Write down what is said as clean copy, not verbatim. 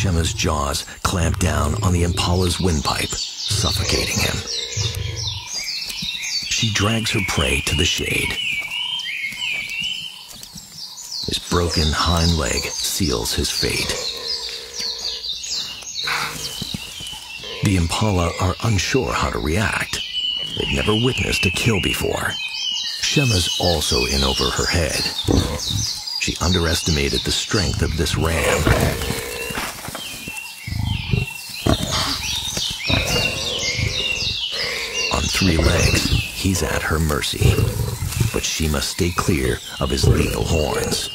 Shema's jaws clamp down on the impala's windpipe, suffocating him. She drags her prey to the shade. His broken hind leg seals his fate. The impala are unsure how to react. They've never witnessed a kill before. Shema's also in over her head. She underestimated the strength of this ram. On 3 legs, he's at her mercy, but she must stay clear of his lethal horns.